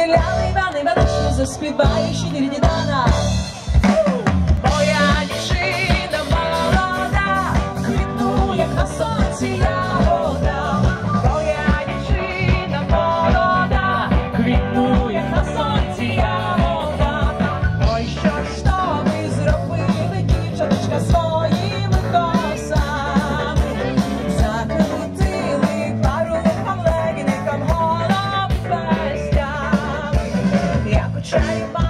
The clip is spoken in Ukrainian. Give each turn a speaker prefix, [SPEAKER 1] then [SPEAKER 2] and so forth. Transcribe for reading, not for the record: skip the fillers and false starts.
[SPEAKER 1] Ляна Івана Іванична заспіває ще рідні дана. Моя дівчина молода, квітує на сонці ягода. Моя дівчина молода, квітує на сонці ягода. Ой, що ж то ви зробили, дівчаточка, своїми косами? Закрутили парубкам, легінникам, голови фестями. Я качаю